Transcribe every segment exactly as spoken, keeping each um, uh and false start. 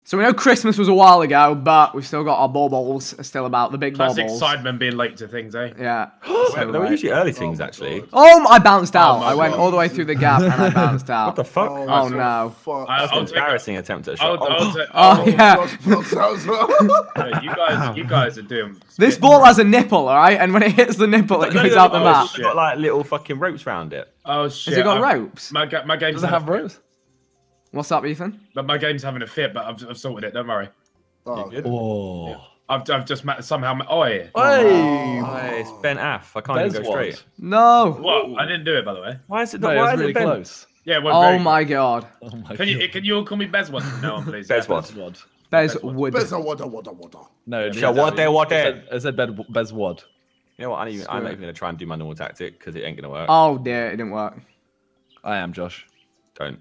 So we know Christmas was a while ago, but we've still got our baubles still about, the big Classic baubles. Sidemen being late to things, eh? Yeah. So, So, they were like- usually early things, actually. Oh, I bounced out. Oh my I went God. all the way through the gap and I bounced out. What the fuck? Oh, Oh, for no. fuck's I- That's I'll an take embarrassing attempt at a I'll, shot. I'll Oh, take- Oh, oh, yeah. Josh bounced out as well. yeah, you guys, you guys are doing. This ball has a nipple, alright? And when it hits the nipple, it no, goes no, out the no, map. It's got like little fucking ropes around it. Oh shit! Has it got I'm- ropes? My ga- my game's Does it have having- ropes? What's up, Ethan? But my game's having a fit, but I've, I've sorted it. Don't worry. Oh, You good? Oh. I've, I've just met, somehow met. Oh yeah. Hey! Oh, it's Ben Aff. I can't even There's go straight. one. No. What? I didn't do it, by the way. Why is it No, not? it Why was is really it Ben? close. Yeah. Well, Oh very my god. Oh my Can you god. can you all call me Bez one from now on, please? Bez what? Bezwad. Bez Bezwood. wood. Beza, water, water, water. No, it Yeah, what there, what there? I said Bed Bezwad. You know what? I'm, even, I'm Screw not it. even gonna try and do my normal tactic because it ain't gonna work. Oh dear, it didn't work. I am Josh. Don't.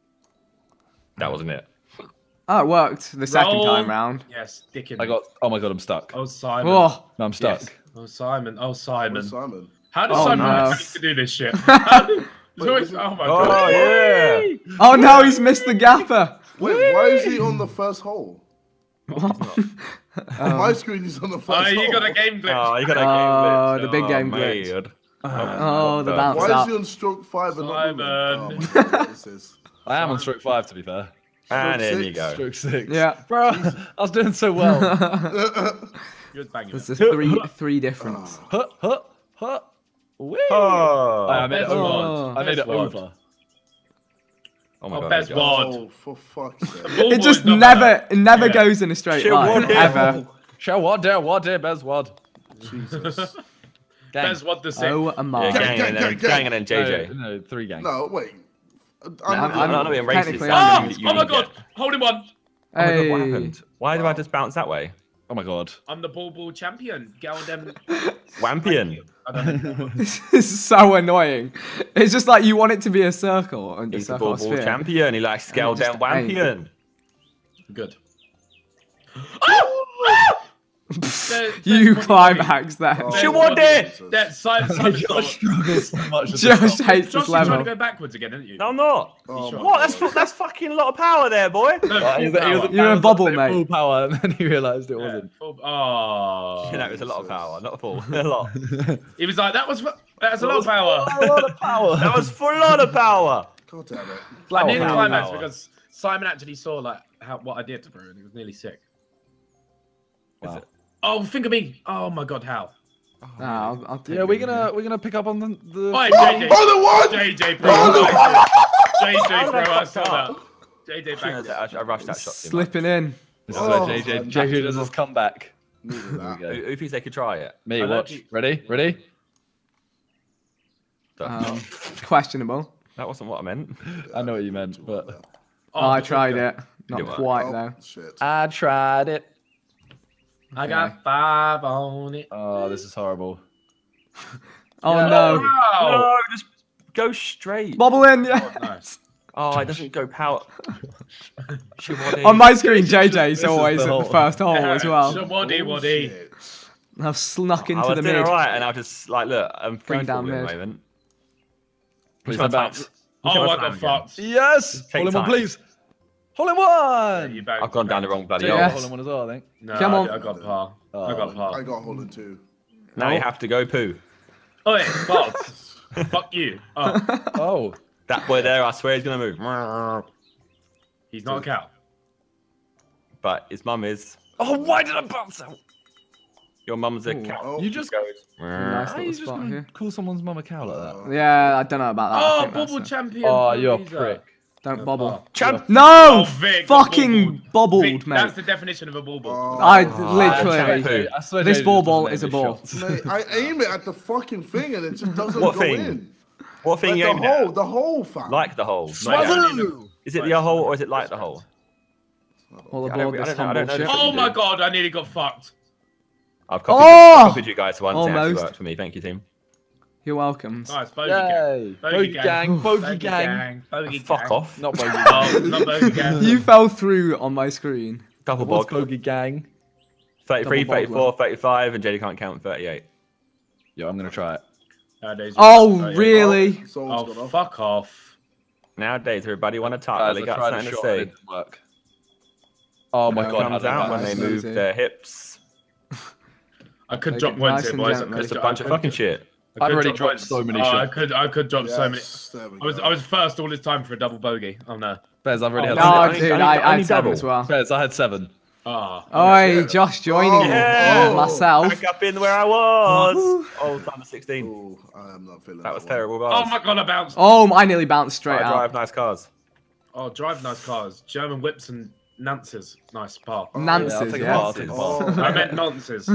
That wasn't it. Oh, it worked the second Roll. time round. Yes, Dickin. I got. Oh my god, I'm stuck. Oh Simon. Oh, No, I'm stuck. Yes. Oh Simon. Oh Simon. Where's Simon? How does Oh, Simon no. manage to do this shit? How do- There's always- was it- oh my Oh god. yeah. oh no, he's missed the gapper. Wait, why is he on the first hole? What? On my screen, he's on the first Oh, hole. you got a game glitch. Oh, you got a game Oh, glitch. the big game mate. glitch. Oh, Oh, the God. bounce Why is out. he on stroke five and not moving? Oh, Simon. my God, what is this? I am on stroke five, to be fair. And Stroke in you six. go. Stroke six. Yeah. Bro, I was doing so well. You're banging. There's it. a three three difference. huh, huh, huh. Whee! Oh, I made it Bez over. wad. I made it Bez wad. over. oh my Oh, God. Bez Josh. wad. Oh, for fuck's sake. Ball It boy's just not never, better. it never Yeah. goes in a straight Shit, line what the- ever. Show what there, what there, Bezwad. Jesus. Gang. Bez what the six. Oh my. Yeah, gang, Gang, and then, gang, gang. gang and then J J. No, no, three gang. No, wait. I'm, I'm, not I'm not doing being it. racist. Technically, that's Oh, I'm something that you oh my would god. get. Hold him on. Oh my God, what Hey. happened? Why do I just bounce that way? Oh my god. I'm the ball ball champion. Get on them. Wampion. I don't know. This is so annoying. It's just like you want it to be a circle and He's just the circle ball or ball sphere. champion. He likes scale just down ain't. Wampion. Good. You climax that. Oh, She won it! Jesus. That Simon. Simon thought- struggles so much. with Josh this. hates Josh, this you're trying to level. go backwards again, aren't you? No, I'm not. Oh, Sure. my What? That's God. fu- that's fucking a lot of power there, boy. No, Uh, he full was, he was, power. You're a that was bubble, bit mate. Full power, and then he realised it Yeah, wasn't. full- Oh. You know, it was a lot of power, not a full. A lot. He was like, that was that's a lot of That power. A lot of power. That was for a lot of power. God damn it. I Flower nearly power. climaxed power. because Simon actually saw like how what I did to Brew and he was nearly sick. Wow. Oh, think of me! Oh my god, how? Oh, I'll, I'll take Yeah, we're it. gonna we're gonna pick up on the. the... Oi, Oh, J J, oh, the one! J J, bro, Oh, J J, How bro, did I I saw fuck that. up? J J I, banged it. I, I rushed that shot too much. Slipping in. This is Oh, where J J I'm J J back does to his comeback. Needed There that. we Who, go. who thinks they could try it? Me, I watch. like it. Ready? Ready? Um, questionable. That wasn't what I meant. I know what you meant, but Oh, I the tried fuck. it. Not didn't work. quite Oh, though. shit. I tried it. I got five on it. Oh, this is horrible. Oh Yeah. no. Wow. No, just go straight. Bobble in, yeah. Nice. Oh, it doesn't go power. Shawadi. On my screen, J J's This is always the at the hole. first hole as well. Waddy waddy. Bullshit. I've snuck I into was the doing mid. alright, and I'll just like look. I'm free Going down falling at the mid. moment. Please Try don't to bounce. time- Oh, Try to I time got again. fucked. Yes! Take Hole in one, time. please. Hole in Yeah, one! you banged- I've gone down the wrong bloody J J hole. got Yes. hole in one as well, I think. No, Come I- on. I got par. I Oh, got I par. got Holland too. Now you have to go poo. Oh, wait, Bots. Fuck you. Oh, Oh. That boy there, I swear he's gonna move. he's not a cow. But his mum is. Oh, why did I bounce out? Your mum's a Ooh. cow. Oh, You just. Goes. Nice How are you little just spot gonna here. call someone's mum a cow like that? uh, Yeah, I don't know about that. I Oh, think that's bubble it. champion. Oh, you're a Louisa. prick. Don't bobble. Champ. No! Oh, Vic, got Fucking bobbled, Vic, mate. That's the definition of a ball ball. Oh, I Oh, literally. champ. I swear This J J ball just ball doesn't is a aim ball. his shots. mate, I aim it at the fucking thing and it just doesn't What go thing? in. What thing Like you the aimed hole, at? the hole, fam. Like the hole. Not Swazzle! the- Is it the hole or is it like the hole? All I don't aboard re- I this don't know- I humble don't know ship. the Oh you my do. god, I nearly got fucked. I've copied, Oh! you, copied you guys once. It actually Almost. worked for me. Thank you, team. You're welcome. Nice, bogey gang. Yay! Bogey Bogey gang. gang, bogey Bogey gang. gang. Bogey Fuck gang. off. Not bogey Oh, gang. not bogey gang. You fell through on my screen. Double What's bog. bogey gang? thirty-three, Double bog, thirty-four, thirty-five, and J D can't count thirty-eight. Yo, I'm gonna try it. Nowadays, Oh, yeah. really? Soul's Oh, gone off. fuck off. Nowadays, everybody want to talk. Guys, They I got tried something a to shot, it say. didn't work. Oh my Yeah, god, how Comes did I out when bounce? they Nice, move nice, their hips. I could Take drop it points nice here, and boys. I gently. could It's a drop- bunch I of could- fucking shit. I I've could already drop dropped points. so many oh, I shots. could, I could drop so many. Yes, there we I was, go. I was first all this time for a double bogey. Oh no. Bez, I've already Oh, had No, only- dude, only- I, I only had seven double. as well. Bez, I had seven. Ah. Oi, shit. Josh joining Oh, you. yeah. Oh, myself. Back up in where I was. Oh, number sixteen. Ooh, I am not feeling That was one. terrible, Oh guys. my god, I bounced. Oh, I nearly bounced straight I out. drive nice cars. Oh, drive nice cars. German whips and Nances. Nice par. Oh, Yeah, I'll Nances, take a yeah. bar, I'll take a bar. Oh. I meant nonces.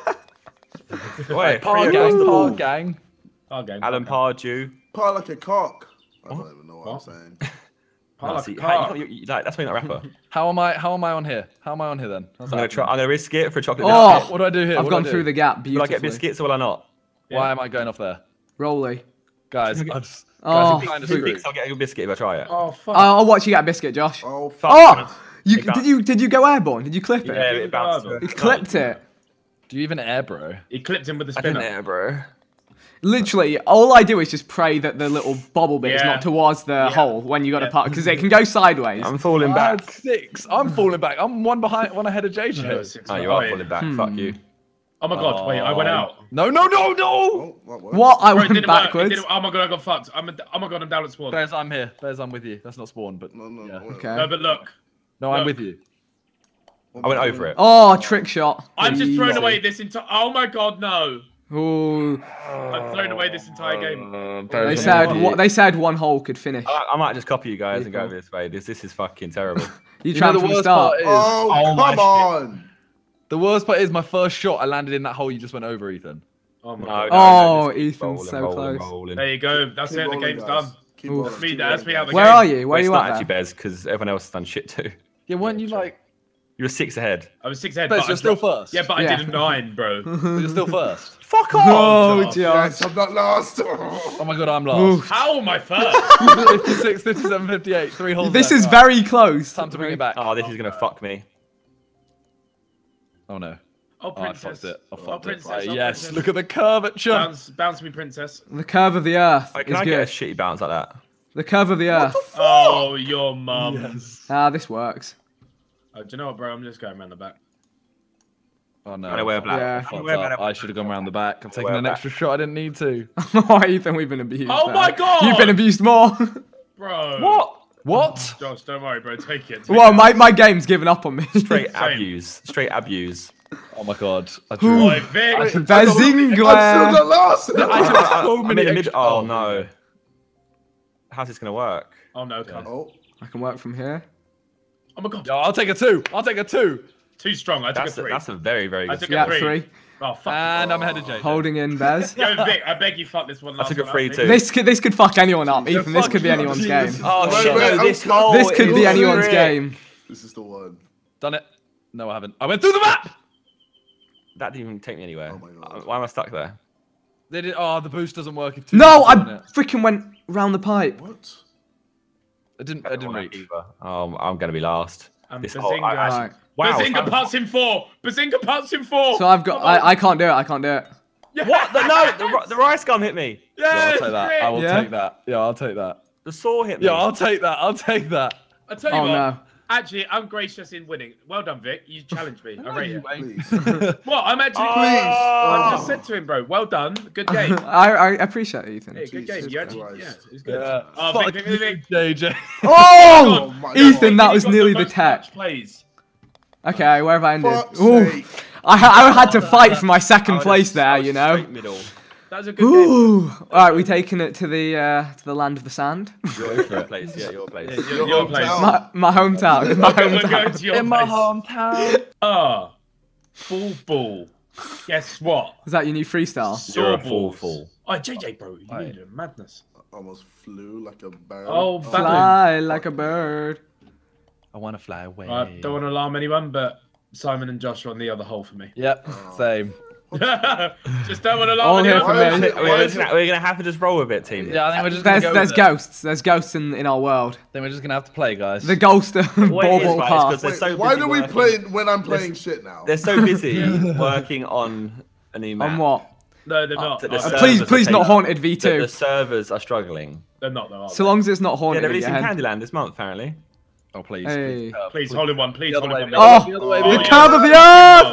Wait, Par free gang, across the par ball. gang. Par game. Alan Pardew. Par like a cock. I don't even know what, What? I'm saying. Par No, like see, a how- car. you- you- like, that's why you're not a rapper. How am I? How am I on here? How am I on here then? How's I'm gonna that? try. I'm gonna risk it for a chocolate Oh, biscuit. What do I do here? I've What do I gone do? through the gap Will I beautifully. get biscuits or will I not? Why am I going off there, Rolly. guys? Okay. I'm just, Oh, guys, I'm kind of Two screwed. picks, I'll get a biscuit if I try it. Oh fuck. I'll I'll watch you get a biscuit, Josh. Oh, Fuck. Oh, you Big bounce. did you did you go airborne? Did you clip it? Yeah, Give it it bounced. a You clipped it. Do you even air, bro? He clipped him with the I didn't spinner. air, bro. Literally, all I do is just pray that the little bobble bit is Yeah. not towards the Yeah. hole when you got to Yeah. park because it can go sideways. I'm falling I had back. six. I'm falling back. I'm one behind, one ahead of J J. No, six Oh, foot. you are Oh, yeah. falling back. Hmm. Fuck you. Oh my god, wait, I went out. No, no, no, no. Oh, what, what? What? I Bro, it went didn't work. It backwards. didn't, oh my god, I got fucked. I'm a, oh my god, I'm down at spawn. Bez, I'm here. Bez, I'm with you. That's not spawn, but No, no, yeah. no. Okay. No, but look. No, I'm Look. with you. I went over it. Oh, trick shot. I've just thrown Easy. away this entire. Oh my god, no. Ooh. I've thrown away this entire game. Uh, They Bez, said I'm what with they said one hole could finish. you. I, I might just copy you guys and go People. this way. This this is fucking terrible. You You know trapped the from the worst start. part is Oh, Oh, my come on. the worst part is my first shot. I landed in that hole you just went over, Ethan. Oh my No, god. no, Oh, no, just keep Ethan's rolling, so rolling, close. rolling. There you go. That's Keep it. The rolling, game's guys. done. Keep Oof. rolling, That's me. keep That's me rolling, out the Where game. are you? Where Well, are it's you not at? actually there? Bez because everyone else has done shit too. Yeah, weren't you Yeah, like? You were six ahead. I was six ahead. Bez, but I you're still dropped- first. Yeah, but Yeah. I did a nine, bro. But you're still first. Fuck off! Oh, Josh. Josh. Yes, I'm not last. Oh my god, I'm Oof. last. How am I first? fifty-six, fifty-seven, fifty-eight. Three holes. This left. is Alright. very close. Time to bring it back. Oh, this is gonna fuck me. Oh no. Oh, Oh, I princess. fucked it. I Oh, fucked it. princess. Right, oh, yes, princess. look at the curvature. Bounce, bounce me, princess. The curve of the earth Wait, can is I get a good. shitty bounce like that? The curve of the earth. Oh, your mum. Ah, this works. Oh, do you know what, bro? I'm just going around the back. Oh no. I'm gonna wear black. Yeah. I'm Fucked gonna wear up. black. I should have gone round the back. I'm taking Wear an back. extra shot. I didn't need to. Oh, Ethan, we've been abused. Oh there. my god! You've been abused more. Bro. What? What? Josh, don't worry, bro. Take it. Take Well, it. my, my game's given up on me. Straight Same. abuse. Straight abuse. Oh my god. I drew. Oi, Vic. Wait, I'm Bazingla. still not last. I took so I'm many in the mid. extra- Oh no. How's this gonna work? Oh no, cunt. Oh, I can work from here. Oh my god. Yo, I'll take a two. I'll take a two. Too strong. I took That's a a, three. that's a very very I good. took score. a Yeah, three. three. Oh, fuck. And I'm ahead of J J. Holding in Bez. Yo, Vic, I beg you fuck this one I last took a one free out, too. Vic. This could this could fuck anyone up, Ethan. This fuck could be you, anyone's Jesus. game. Oh Wait, shit! wait, no, I'm this co- hole This could is be anyone's rigged. game. this is the one. Done it. No, I haven't. I went through the map. That didn't even take me anywhere. Oh my God. Uh, Why am I stuck there? They did. Oh, the boost doesn't work if two. No, I people are on it. freaking went round the pipe. What? I didn't. I didn't reach. Either. Oh, I'm gonna be last. And This Bazinga. hole, I, actually, Alright. wow. Bazinga I'm- puts in four. Bazinga puts in four. So I've got. Come on. I, I can't do it. I can't do it. Yes! What? The, no, the, ri- the rice gun hit me. Yeah, I'll Yes, take that. Vic. I will Yeah? take that. Yeah, I'll take that. The saw hit me. Yeah, I'll take that. I'll take that. I tell you Oh what. no. Actually, I'm gracious in winning. Well done, Vic. You challenged me. I rate it. Please. What? I'm actually. Oh. I just said to him, bro. Well done. Good game. I, I appreciate it, Ethan. Yeah, good game. Jesus You actually, Christ. yeah, it was good. Yeah. Oh, Fuck Vic, Vic, Vic, Vic. you, J J. Oh, Oh my Ethan, God. that was You got nearly the most tech. match Plays. Okay, where have I ended? Fuck's Ooh, sake. I, ha- I had to fight for my second I was- place I there, was you know. straight middle. That was a good game. Ooh. All right, we taking it to the uh, to the land of the sand. Your, your place, yeah, your place. Yeah, Your your, your place. hometown. My, my hometown. My We're going hometown. to your In my place. hometown. Ah, ball ball. Guess what? Is that your new freestyle? You're a Sawballs. fool, fool. Oh, J J, bro, you Aye. need a madness. Almost flew like a bird. Oh, Batman. Fly like a bird. I want to fly away. I don't want to alarm anyone, but Simon and Josh are on the other hole for me. Yep, same. Just don't want to All alarm here anyone. for Why is me. it- We're, why we're is gonna, it- we're gonna have to just roll a bit, team. Yeah, I think we're just gonna There's go there's with it. ghosts. There's ghosts in, in our world. Then we're just gonna have to play, guys. The ghost of What it is, Bauble right, is Park. 'cause they're Wait, so why busy do we working. play when I'm playing shit now? They're so busy working on a new map. On what? No, they're not. that the Oh, servers Please, are please not taking- haunted V that two. the servers are struggling. They're not, though, are So they? long as it's not Yeah, haunted they're in your releasing head. Candyland this month, apparently. Oh please. Hey. Please, curve, Please, hold in one. Please, The other hold in way. one. Oh, the other way. Oh, the the yeah. curve of the Oh, earth!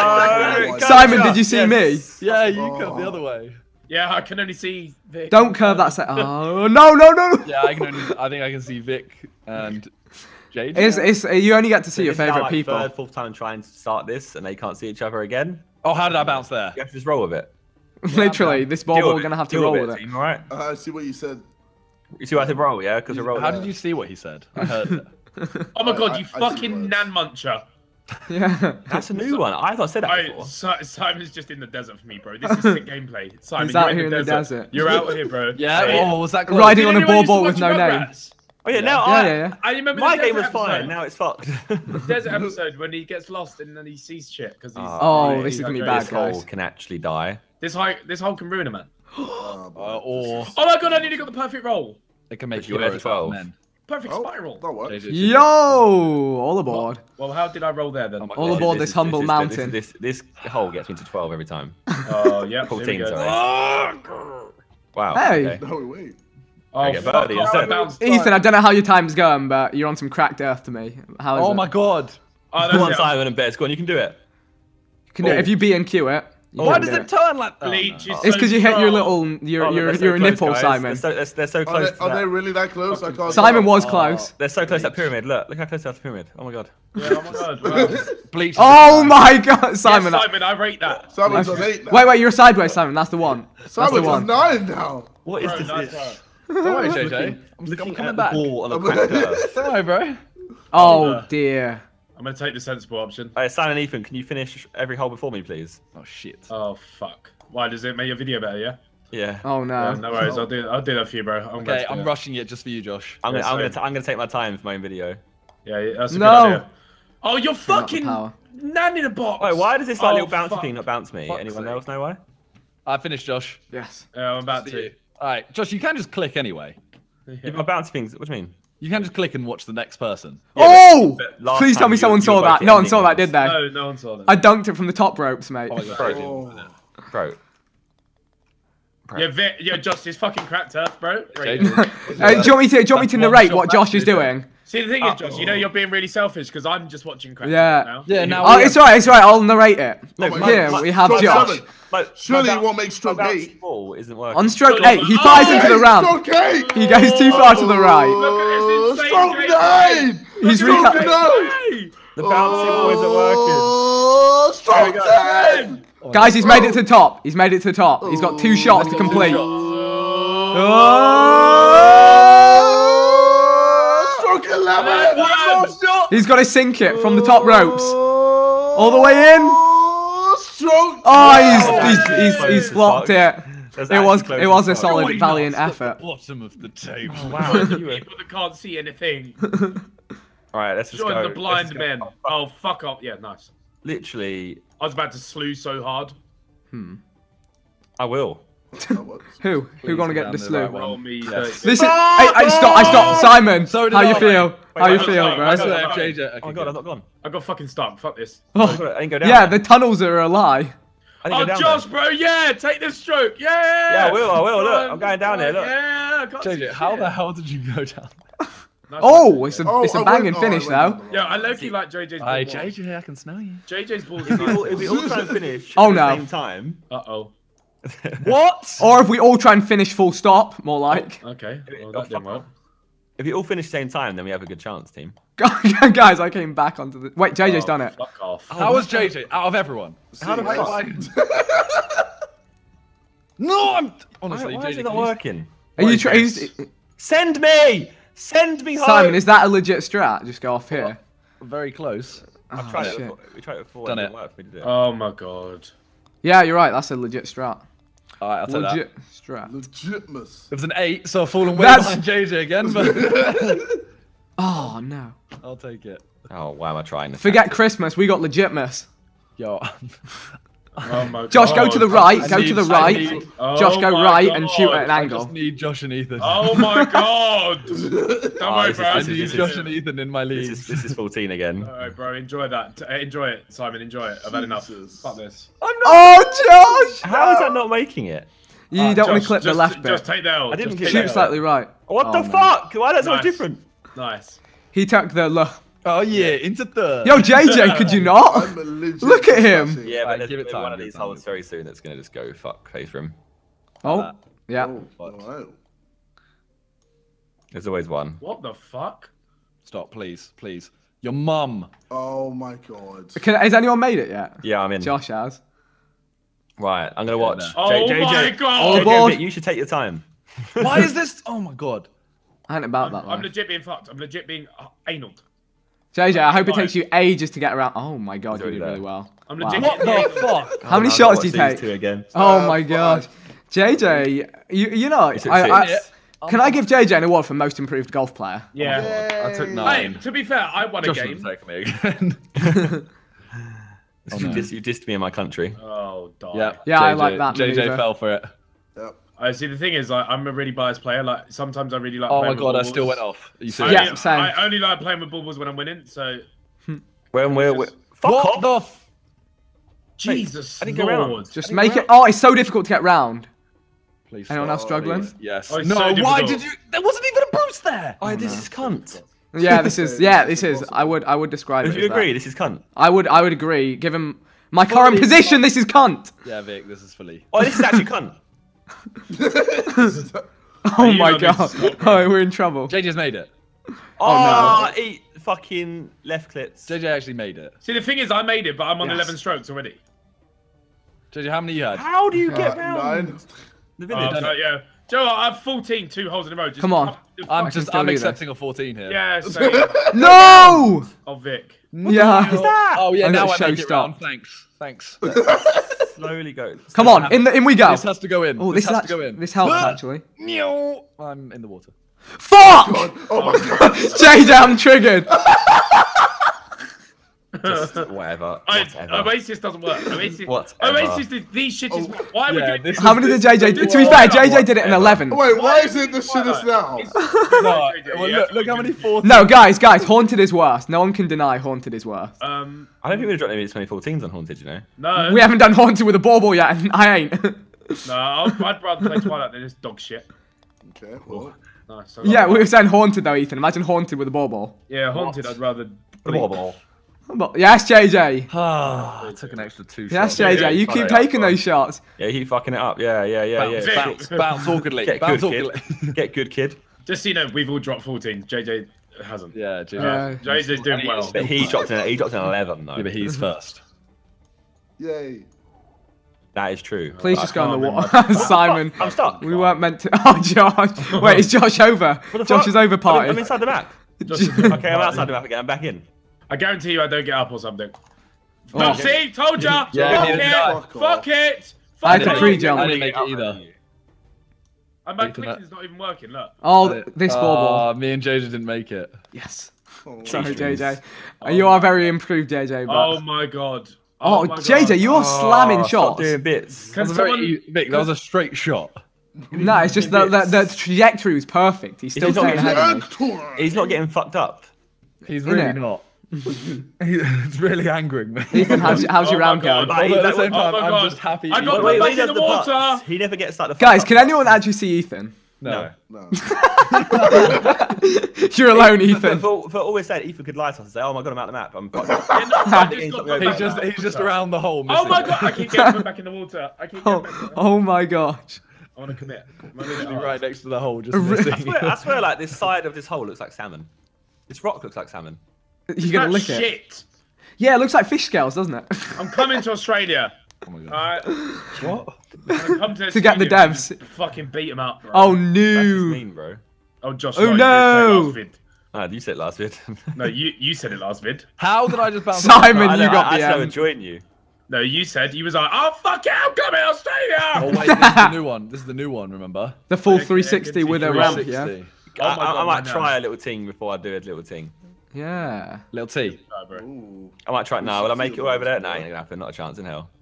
No! No, Simon, gotcha. did you see Yes. me? Yeah, you curve the other way. Yeah, I can only see Vic. Don't curve that set. Oh, no, no, no! Yeah, I can only. I think I can see Vic and Jade. It's, it's, you only get to see your This is our, favourite like, people. Third, fourth time trying to start this, and they can't see each other again. Oh, how did I bounce there? You have to just roll with it. Literally, this ball Deal we're with going to it. have to Deal roll with with it. it. Team, all right. Uh, I see what you said. You see what I said roll, yeah? Because I rolled. How did you see what he said? I heard it. Oh my I- god, I- you I see fucking words. nan muncher. Yeah. That's a new one. I thought I said that I, before. Si- Simon's just in the desert for me, bro. This is sick gameplay. Simon, He's out you're here in the, in the desert. desert. You're out here, bro. Yeah. Hey, Oh, was that close? Riding did on a anyone used to bauble with watch no name. Rugrats? Oh yeah, now Yeah, I, yeah, yeah. I remember my the game desert was fine. episode. Now it's fucked. The desert episode when he gets lost and then he sees shit because he's. Oh, he's this is gonna be dehydrated. bad, this hole guys. can actually die. This hole, this hole can ruin a man. Oh, Uh, or Oh my god, I nearly got the perfect roll. it can make You you were heroes out of twelve. men. Perfect oh, spiral. that works. J J. Yo! All aboard. Well, how did I roll there then? Oh my All God. aboard this is- humble is- mountain. This, this, this hole gets me to twelve every time. Oh, yeah. Here we fourteen, go. sorry. Wow. Hey. okay. No, wait. Oh, I get fuck birdie off, instead. I bounced Ethan, I twice. don't know how your time's going, but you're on some cracked earth to me. How is Oh it? my god. Oh, Go on, that's it. Simon and Bet. Go on, you can do it. Can do it. If you B and Q it. you Why can does do it turn like that? Bleach is It's because you hit your strong. little, your, Oh, your, they're so your close, nipple, guys. Simon. They're so, they're, they're so Are close. they, to are that. they really that close? I can't. Simon tell. was Oh. close. They're so close to that pyramid. Look, look how close to that pyramid. Oh my god. Yeah, oh my god. Wow. Bleach. is Oh a- my god, Simon. Yes, Simon, I rate that. Simon's on eight now. Wait, wait, you're sideways, Simon. That's the one. That's the Simon's on one. nine now. What is Bro, this? nice this? try. Don't worry, J J. I'm, I'm Looking coming at back. the ball on a I'm- cracked earth. Don't worry, bro. Oh dear. I'm gonna take the sensible option. Alright, Simon and Ethan, can you finish every hole before me, please? Oh shit. Oh fuck. Why does it make your video better? Yeah. Yeah. Oh Yeah, no. no worries. I'll do. I'll do that for you, bro. I'm Okay, glad to do I'm that. rushing it just for you, Josh. I'm gonna, Yeah, I'm gonna, same. t- I'm gonna take my time for my own video. Yeah, yeah, that's a No. good idea. Oh, you're out the fucking power. nan in a box. Wait, why does this like Oh, little bouncy fuck. thing not bounce me? Fuck's Anyone sake. else know why? I finished, Josh. Yes. Yeah, I'm about to. All right, Josh, you can just click anyway. Yeah, my bouncy things. What do you mean? You can just click and watch the next person. Oh! but last Please tell time me you- someone you saw were that. both No one hitting saw that, things. did they? No, no one saw that. I dunked it from the top ropes, mate. Oh my god. Bro, bro. Yeah, Vic, yeah, Josh is fucking cracked earth, bro. J Great. J. Uh, do you want me to, do you want me to That's one narrate shot what back, Josh is J J. doing? See, the thing is, Josh, you know you're being really selfish because I'm just watching cracked Yeah. earth now. Yeah, now Oh, we it's have- alright, it's alright. I'll narrate it. No, my my- Here, my- we have Stroke Josh. seven. My, Surely my it won't make bouncy- stroke my bouncy eight. ball isn't working. On stroke Oh, eight, he oh, flies hey, into the ramp. Stroke eight. He goes too far to the right. Look at this insane Stroke game. nine. He's Look at reca- this No. game. The bouncy ball isn't working. Oh, stroke ten. Guys, he's made it to the top. He's made it to the top. He's got two shots to complete. Oh. Oh, stroke eleven. One. He's got to sink it from the top ropes. All the way in. Oh, stroke. Oh, Oh, he's, that's he's, he's, close he's as flopped fuck. it. That's It was, actually it close was a as fuck. solid, Join valiant us at effort. the bottom of the table. Wow. you were- People that can't see anything. Alright, let's just Join go. the Let's blind just go. men. Oh, fuck off. Yeah, nice. Literally, I was about to slew so hard. I will. Who? Who gonna get down the the slew? right one. Roll me. Yes. thirty-six. This is. Hey, I stop. I stop. Simon, So did how you I. feel? Wait, How you wait, feel, wait, bro? wait, That's wait, what J J. Okay, Oh my god, good. I'm not gone. I got fucking stuck. Fuck this. I Oh, didn't go down. yeah, there. the tunnels are a lie. I didn't Oh, go down Josh, there. bro, yeah, take the stroke, yeah. Yeah, I will, I will, look, Come I'm going down come there, look. Yeah, I can't J see J, how shit. the hell did you go down? Nice Oh, one, it's J J. a, it's a I banging went- oh, I finish went though. down the Yeah, wrong I way. low-key like J J's ball Hey, more. J J, I can smell you. J J's balls If is we all, if we all try and finish Oh, at no. the same time, Uh-oh. What? Or if we all try and finish full stop, more like. Okay, well, Oh, that didn't fuck work. off. if we all finish at the same time, then we have a good chance, team. Guys, I came back onto the. Wait, J J's Oh, done it. Fuck off. How was J J out of everyone? How the See, fuck? I- No, I'm Why, honestly. why J is J, it not can you- working? Are you What is trying? this? Send me! Send me home! Simon, is that a legit strat? Just go off here. Very close. I've Oh, tried it shit. before. We tried it before. Done it it. didn't work for me to do it. Oh my god. Yeah, you're right. That's a legit strat. All right, I'll take that. Legit strat. Legitmus. It was an eight, so I've fallen way That's- behind J J again, but Oh no. I'll take it. Oh, why am I trying this? Forget tactic? Christmas. We got legitmus. Yo, Oh my Josh, god. go to the right. I Go need- to the I right. need- Oh Josh, go my right and shoot God. at an I angle. just need Josh and Ethan. Oh my god. Don't Oh, worry, this is- bro. I this is- need this Josh is- and Ethan in my This league. is this is fourteen again. Alright, bro, enjoy that. T- uh, enjoy it, Simon, enjoy it. I've had enough. Jesus. Fuck this. Oh, Josh! How is that not making it? You Uh, don't want Josh, to clip the just- left Just bit. take the L. I didn't just get take Shoot the L. slightly right. What Oh, the no. fuck? Why that's so Nice. different? Nice. He took the look. Oh yeah, into third. Yo, J J, could you not? I'm a legit Look at him. smashing. Yeah, but Right, there's give it gonna be time, one of give it these time, holes give it very soon that's going to just go fuck face for him. Oh, yeah. Wow. There's always one. What the fuck? Stop, please, please. Your mum. Oh my god. Can, has anyone made it yet? Yeah, I'm in. Josh has. Right, I'm going to watch. no. Oh J- my JJ, God. All J J, aboard. You should take your time. Why is this? Oh my god. I ain't about that. I'm Like. legit being fucked. I'm legit being uh, anal. J J, I hope it Fine. takes you ages to get around. Oh my god, He's you did already really there. well. I'm Wow. legit What getting the anal. fuck? How many Oh, shots I've did you got these take? two again. Oh Uh, my five. god. J J, you, you know, It's at I, I, six. can I give J J an award for most improved golf player? Yeah. I took Yay. nine. Hey, to be fair, I won a Josh game. didn't take me again. Oh, you, dissed, you dissed me in my country. Oh, die. yeah. Yeah, I J J like that J J maneuver. fell for it. Yep. I see. The thing is, like, I'm a really biased player. Like, sometimes I really like. Oh my playing with god, I baubles. still went off. Are you I serious? Yeah, only- same. I only like playing with baubles when I'm winning. So, When we're, we're fuck What off. the? F Jesus I didn't go around. Lord. Just make it. Oh, it's so difficult to get round. Please. Anyone stop, else struggling? please. Yes. Oh, it's no. so why difficult. did you? There wasn't even a boost there. Oh, this is cunt. Yeah, this is. Yeah, this is. I would. I would describe If it. you as that. agree, this is cunt. I would. I would agree. Given my current position, this is cunt. Yeah, Vic, this is fully. Oh, this is actually cunt. Oh you my don't need to god. stop, bro. Oh, we're in trouble. J J's made it. Oh, eat fucking left clits. J J actually made it. See, the thing is, I made it, but I'm on Yes. eleven strokes already. J J, how many you had? How do you Uh, get round nine. the Oh, village? so, yeah. Joe, I have fourteen, two holes in a row. Just Come on. come- just I'm fucking just. still I'm do this. accepting a fourteen here. Yeah, same. No. Oh, Vic. Yeah. Oh yeah, I'm now gonna I show make it stop. round. Thanks. Thanks. Slowly go. Come on, in the in we go. This has to go in. Oh, this, this, has is to go actu- in. this helps actually. No. I'm in the water. Fuck! Oh my god. J J, I'm triggered. Just whatever. I, whatever. Oasis doesn't work. Oasis, Whatever. Oasis, these, these shit is. Oh, Why are we yeah, doing this this? How many did J J? To be fair, J J did it in eleven. Wait, why is it the shittest now? No, well, look, look how many fourteen. No, guys, guys, haunted is worse. No one can deny haunted is worse. Um, I don't think we've dropped any twenty fourteens on Haunted, you know? no. We haven't done haunted with a bauble yet, and I ain't. No, I'd, I'd rather play Twilight than this dog shit. Okay, well. Nice. so- Yeah, we were saying haunted though, Ethan. Imagine haunted with a bauble. Yeah, Haunted, I'd rather. The ball. But yes, J J. Ah, I took an extra two Yes, shots. J J. You yeah, keep sorry, taking I'm those shots. Yeah, he fucking it up. Yeah, yeah, yeah, Bounce, yeah. bounce, bounce awkwardly. Get Bounce good, awkwardly. kid. Get good, kid. Just so you know, we've all dropped fourteen. J J hasn't. Yeah, J J. Yeah. J J's doing well. But he dropped an he dropped an eleven though. Yeah, but he's first. Yay. That is true. Please I just go in the can't water, Simon. I'm stuck. We weren't meant to. Oh, Josh. Wait, is Josh over? What the Josh fuck? is over I'm, party. I'm inside the map. Just- Okay, I'm outside the map again. I'm back in. I guarantee you I don't get up or something. Oh. No, see? Told ya! Yeah, Fuck neither it! did I. Fuck Fuck off. it! I had Fuck to it! pre-jump. I didn't make it either. And my Ethan, clicking's not even working, look. Oh, this bauble. Uh, me and J J didn't make it. Yes. Oh, Sorry, J J. Oh You my are very improved, J J. But... Oh my god. Oh, my J J, God. you're slamming Oh, stop shots. doing bits. That Can was a very someone... e- Vic, that was a straight shot. No, it's just the, the, the trajectory was perfect. He's still He's not staying getting ahead of me. He's not getting fucked up. He's Isn't really it? not. He- it's really angering me. Ethan, how's, how's Oh your my round God. going? But he- Although at the that- same Oh time, my I'm God. just happy. I he- got Wait, my wait, back he in does the the water. butts. He never gets like the. Guys, fuck can up. anyone actually see Ethan? No. No. You're alone, For, Ethan. for, for always said, Ethan could lie to us and say, "Oh my god, I'm out the map. I'm fucked up." Yeah, no, I just got my He's He's back just, in the he's just water. around the hole. Oh missing my it. god, I keep getting back in the water. I keep getting Oh, back in the water. oh my gosh. I want to commit. I'm gonna Literally do it. right next to the hole, just A re- I missing. swear, I swear, like this side of this hole looks like salmon. This rock looks like salmon. You're gonna That's lick it. shit. Yeah, it looks like fish scales, doesn't it? I'm coming to Australia. Oh my god. Alright. What? I'm come to, To get the Australia devs. and Fucking beat them up, bro. Oh That's just no. mean, bro. Oh, Josh. Oh, you did say no. last vid. Ah, you said it last vid. No, you you said it last vid. How did I just bounce? Simon, I, you I, got I, the I um, join you. No, you said you was like, oh fuck it, I'm coming to Australia. Oh wait, this is the new one. This is the new one. Remember? the full Yeah, three sixty yeah, with a three ramp, three yeah? sixty. Oh I, my I, God, I might I know. try a little ting before I do a little ting. Yeah. Little T. No, bro. Ooh. I might try it now. Will I make it over there? No, ain't gonna happen. Not a chance in hell.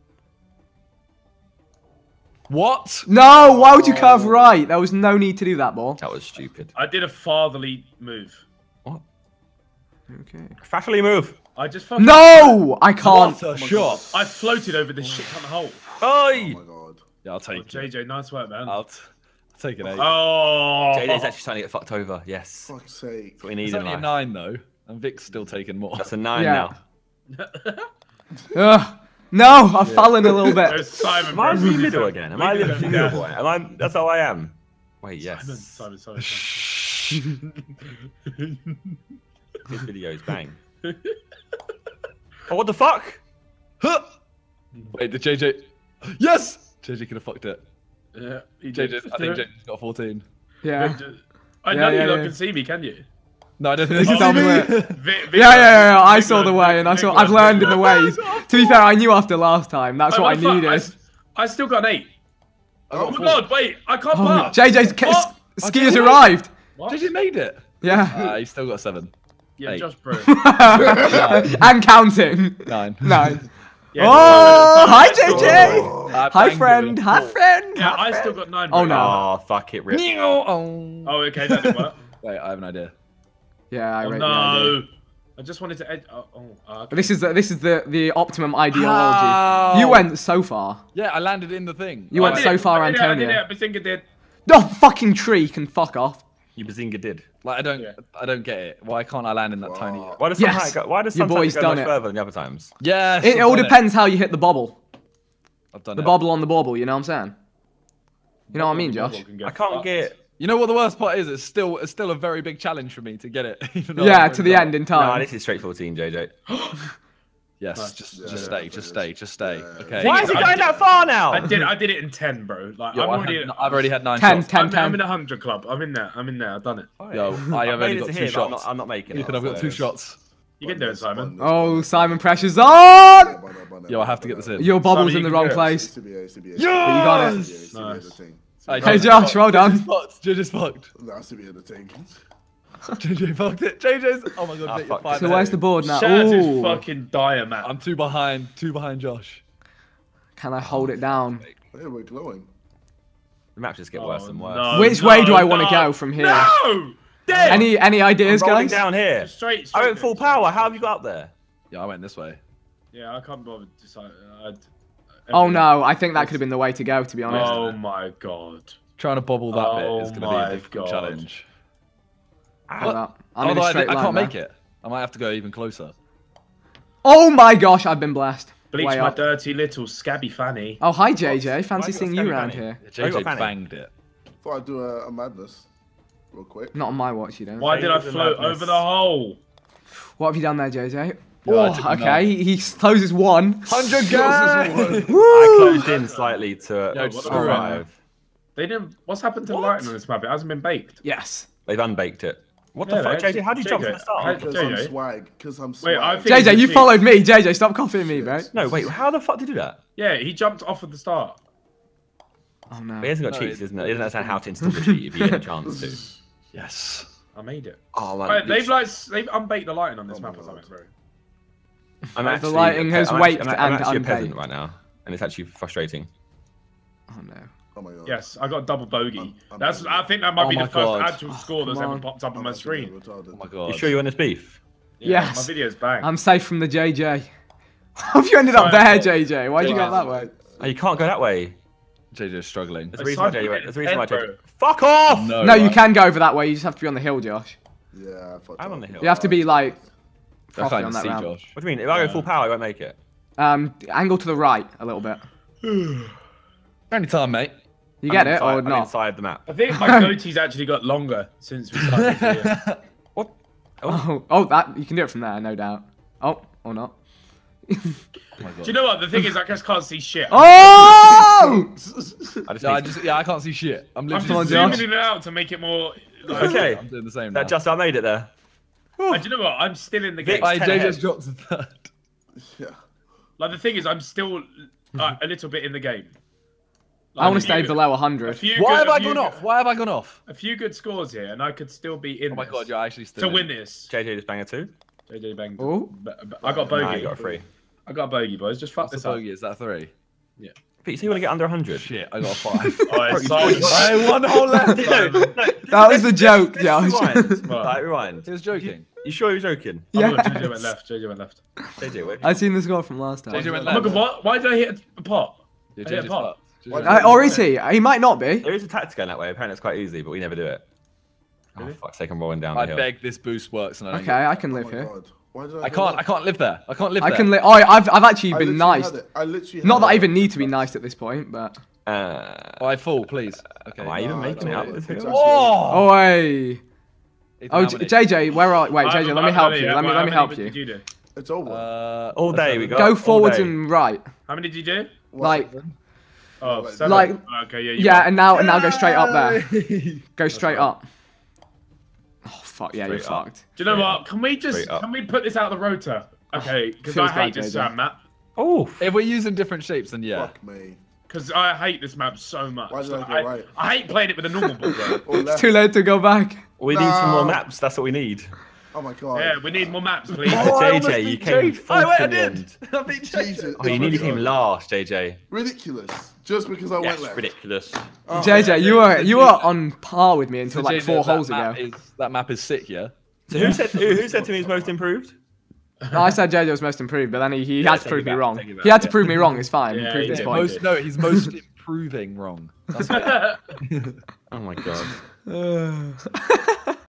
What? No, why would you curve right? There was no need to do that, ball. That was stupid. I did a fatherly move. What? Okay. Fatally move. I just fucking. No, I can't. What a shot! I floated over this shit ton of hole. Oh Oi! my god. Yeah, I'll Oh, take J it. J, nice work, man. I'll, t- I'll Take an eight. Oh. J J's actually starting to get fucked over. Yes. Fuck's sake. That's what we need It's in only a life. nine though, and Vic's still taking more. That's a nine Yeah. now. Ugh. No, I've fallen a little bit. There's Simon. Am I bro. the middle again? Am I the Yeah. middle boy? Am I? That's how I am. Wait, yes. Simon, Simon, Simon. Simon. This video's bang. Oh, what the fuck? Huh! Wait, did J J? Yes! J J could have fucked it. Yeah, he J did. J, I think J J's got fourteen. Yeah. I Yeah, know yeah, you lot yeah. can see me, can you? No, I don't think they Tell can me see where- me. Vic, Vic, Yeah, yeah, yeah, yeah. I Vic saw the learned- way, and I Vic saw. learned- I've learned in the ways. To be fair, I knew after last time. That's Wait, what I the fuck? needed. I, s- I still got an eight. Oh, Oh my god, wait, I can't Oh, pass. J J's ca- What? skiers arrived. What? J J made it. Yeah. Uh, he's still got a seven. Yeah, Eight. Josh, bro. And counting. Nine. Nine. Yeah, Oh, Simon, hi, Simon, J J. Uh, Hi, banged it friend. with a Hi, four. friend. Yeah, Hi, I still friend. got nine. Oh, bro. no. Oh, fuck it, rip. Oh. Oh, okay, that didn't work. Wait, I have an idea. Yeah, I Oh, rate the idea. no. I just wanted to edge. Oh, oh, oh, okay. This is the this is the the optimum ideology. How? You went so far. Yeah, I landed in the thing. You I went did so it, far, I did it, I did Antonio. it, Bazinga did. No fucking tree can fuck off. You Bazinga did. Like I don't, Yeah. I don't get it. Why can't I land in that tiny? Wow. Why does Yes. sometimes go, why does Your sometimes boy's it go done much it. further than the other times? Yes. It I've all done depends how you hit the bobble. I've done The it. bobble on the bobble. You know what I'm saying? You know what I mean, Josh? Can get I can't fucked. get. You know what the worst part is? It's still, it's still a very big challenge for me to get it. even though Yeah, I've to the already end in No, time. this is straight fourteen, J J. Yes, Nice. just, Yeah, just yeah, stay, yeah, just yeah. stay, just stay. Yeah. Okay. Why Thing is is, he I going did- that far now? I did. I did it in ten, bro. Like Yo, I'm I've, already. had, I've already had nine ten, shots. ten, I'm, I'm in ten. a hundred club. I'm in there. I'm in there. I've done it. Yo, I have made only it got to two here, but I'm shots. not, I'm not making it. Ethan, I've got two shots. You can do it, Simon. Oh, Simon Pressure's on! Yo, I have to get this in. Your bobble's Simon, in the you wrong can do it. place. C B A, C B A. But you got it. Nice. Hey, Hey, Josh, well J J's done. fucked. J J's fucked. Nah, C B A the thing. J J fucked it. J J's. Oh my god, Ah, Vic, you're fuck. five So ahead. where's the board now? Shaz is Ooh. fucking dire, man. I'm two behind, two behind Josh. Can I hold it down? Hey, we're glowing. The maps just get Oh, worse and worse. no. Which way do I want to no. go from here? No! Dead! Any any I'm ideas, rolling guys? down here. Straight, I straight went full power. How have you got up there? Yeah, I went this way. Yeah, I can't bother deciding. I'd... Oh no, I think that could have been the way to go, to be honest. Oh my god. Trying to bobble that Oh bit is going to be my a difficult God. challenge. Hold up. I'm in Although a I, straight I line can't now. make it. I might have to go even closer. Oh my gosh, I've been blessed. Bleach Way my up. dirty little scabby fanny. Oh, hi J J. Why Fancy you got seeing Scabby you around Fanny? here. Yeah, J Oh, you J got Fanny. banged it. Thought I'd do a, a madness. Real quick. Not on my watch, you don't. Why did I Favours and float madness. over the hole? What have you done there, J J? Yeah, I Oh, took a okay. He, he closes one. Hundred I Woo! closed in slightly to Yo, what the screw it. survive. They didn't. What's happened to the What? lighting on this map? It hasn't been baked. Yes. They've unbaked it. What the Yeah, fuck, they J J? How do you J J, jump from the start? how- Because J I'm J? swag. Because I'm swag. Wait, I think- J J, you cheat. followed me. J J, stop copying me, bro. No, wait. How the fuck did you do that? Yeah, he jumped off at the start. Oh no. He hasn't got No, cheats, it- isn't it? He doesn't understand how to install the cheat if you get a chance to. Yes. I made it. Oh man, Right, they've Bleach- like s- they've unbaked the lighting on this Oh my map or God. something, bro. I'm The actually, lighting has I'm actually- waked I'm, I'm and actually a peasant unbaked. right now, and it's actually frustrating. Oh no. Oh my god. Yes, I got double bogey. I'm- I'm That's. bad. I think that might Oh be my the first God. actual score that's Come ever on. popped up on I'm my actually screen. retarded. Oh my You god. sure you're in this beef? Yeah, Yes. My video's bang. I'm safe from the J J. How have you ended up Sorry, there, I J J? Why'd you Yeah. go that way? Oh, you can't go that way. J J's struggling. There's a It's reason why like J J went. There's a reason why J J. bro. Fuck off! No, No, you right? can go over that way. You just have to be on the hill, Josh. Yeah, I fucked I'm up. on the hill. You have to be like I properly can't on even that see ramp. Josh. What do you mean? If I go full power, I won't make it. Um, angle to the right a little bit. Any time, mate. You get I'm it inside, or I'm not? inside the map. I think my goatee's actually got longer since we started. Here. What? Oh, oh, that you can do it from there, no doubt. Oh, or not. Oh my Do god. you know what? The thing is, I just can't see shit. Oh! I just Yeah, I need- just yeah, I can't see shit. I'm I'm literally just on, zooming Josh. in and out to make it more. Like, Okay. I'm doing the same now. That just I made it there. And do you know what? I'm still in the game. Vic- Hey, ten J ahead. J's dropped to third. Yeah. Like the thing is, I'm still uh, a little bit in the game. I want Like, to stay a few- below A one hundred. few Why good, have a I few gone good- off? Why have I gone off? A few good scores here, and I could still be in. Oh my this god, you're actually still to in. win this. J J just bang a two. J J banged. Oh. B- b- I got Nah, bogey. you got a three. I got a bogey, boys. Just fuck What's the this up. bogey? Is that three? Pete, so you want to get under one hundred? Shit, I got a five. Oh, it's Simon. Hey, one hole left. No, no, That was a joke, Josh. Rewind. What? Like, rewind. He was joking. You sure you're joking? Oh, Yeah. J J went left. J J went left. J J, wait. I seen the score from last time. J J went Oh my left. god, what? Why did I hit a pot? Yeah, I J hit J's a pot. fucked. Why Uh, or is he? He might not be. There is a tactic going that way. Apparently, it's quite easy, but we never do it. Oh, Really? fuck's sake, I'm rolling down I the hill. beg this boost works. And I, don't Okay, I can Oh live my here. God. Why did I, I go can't. I back? can't live there. I can't live I there. can live. Oh, I've I've actually I been literally nice. had it. I literally Not had that I it. even need to be nice at this point, but. Uh, Oh, I fall, please. Okay. am I even No, making it no, up this it's hill? actually- Oh! Oi! Ethan, Oh, how J- many? J J, where are? Wait, I J J, haven't- let me I help haven't you. yet. Let me Well, let me how help many you. Did you do? It's over. Uh, All day we seven. got. Go all forwards day. and right. How many did you do? One like- second. Oh, Like- seven. like- Okay, yeah. You Yeah, won. and now and now go straight up there. Yay! Go straight right. up. Oh fuck yeah, you're Straight up. fucked. Do you know Straight what? Can we just Straight up. can we put this out of the rotor? Okay, because I Feels hate bad, this J J. uh, map. Oh, If we're using different shapes, then yeah. Fuck me. Because I hate this map so much. Why did I go I, right? I hate playing it with a normal ball, bro. Or It's left. too late to go back. we need some more No. maps. That's what we need. Oh my God. Yeah, we need more maps, please. Oh, I J almost J, you beat came J- fourth Oh wait, I in the did. end. I beat J J. Jesus. Oh, you nearly came last, J J. Ridiculous. Just because I went Yes, left. ridiculous. Oh, J J, you were you were on par with me until So like J J, four that holes ago. map Is, that map is sick, yeah. So who said who, who said to me he's most improved? No, I said J J was most improved, but then he, he Yeah, had to take prove it me back, wrong. take it back, He had to yeah. prove me wrong. It's fine. Yeah, he proved he his did. point. Most, no, he's most improving wrong. That's it. Oh my god.